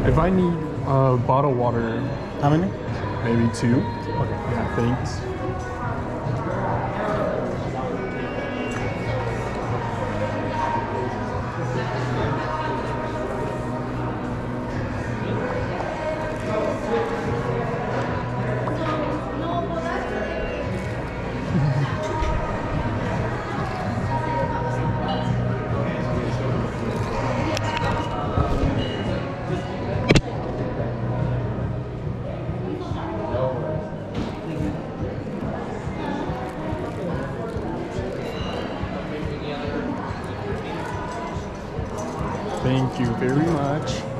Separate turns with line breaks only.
If I need bottled water,
How many?
maybe 2.
Okay.
Yeah, thanks. Thank you very much.